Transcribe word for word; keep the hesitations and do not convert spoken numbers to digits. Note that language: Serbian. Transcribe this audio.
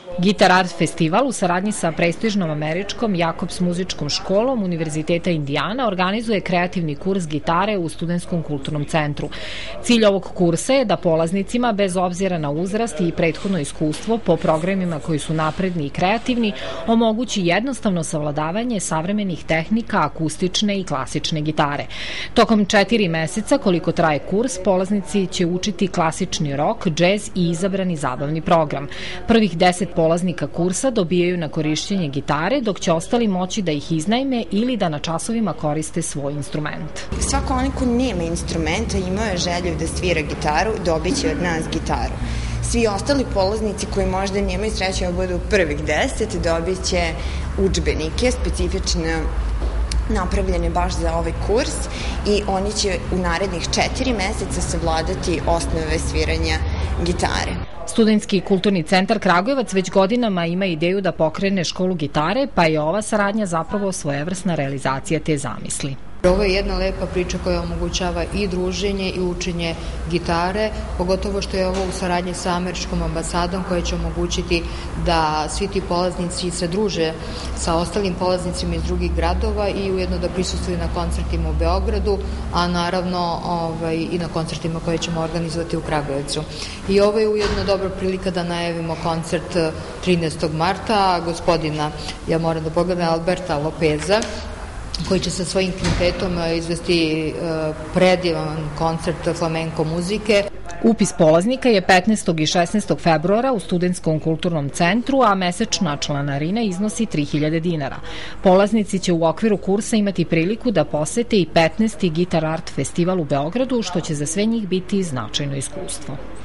Gitar Art festival u saradnji sa prestižnom američkom Jacobs muzičkom školom Univerziteta Indijana organizuje kreativni kurs gitare u Studentskom kulturnom centru. Cilj ovog kursa je da polaznicima, bez obzira na uzrast i prethodno iskustvo po programima koji su napredni i kreativni, omogući jednostavno savladavanje savremenih tehnika akustične i klasične gitare. Tokom četiri meseca koliko traje kurs, polaznici će učiti klasični rok, džez i izabrani zabavni program. Prvih deset polaznika kursa dobijaju na korišćenje gitare, dok će ostali moći da ih iznajme ili da na časovima koriste svoj instrument. Svako onaj ko nema instrumenta, imao je želju da svira gitaru, dobit će od nas gitaru. Svi ostali polaznici koji možda nemaju sreće da budu prvih deset, dobit će udžbenike specifične napravljene baš za ovaj kurs i oni će u narednih četiri meseca savladati osnove sviranja gitare. Studentski kulturni centar Kragujevac već godinama ima ideju da pokrene školu gitare, pa je ova saradnja zapravo svojevrsna realizacija te zamisli. Ovo je jedna lepa priča koja omogućava i druženje i učenje gitare, pogotovo što je ovo u saradnji sa američkom ambasadom koja će omogućiti da svi ti polaznici se druže sa ostalim polaznicima iz drugih gradova i ujedno da prisustuju na koncertima u Beogradu, a naravno ovaj, i na koncertima koje ćemo organizovati u Kragujevcu. I ovo je ujedno dobra prilika da najavimo koncert trinaestog marta gospodina, ja moram da pogledam, Alberta Lopeza, koji će sa svojim kvintetom izvesti predivan koncert flamenko muzike. Upis polaznika je petnaestog i šesnaestog februara u Studentskom kulturnom centru, a mesečna članarina iznosi tri hiljade dinara. Polaznici će u okviru kursa imati priliku da posete i petnaesti Gitar Art festival u Beogradu, što će za sve njih biti značajno iskustvo.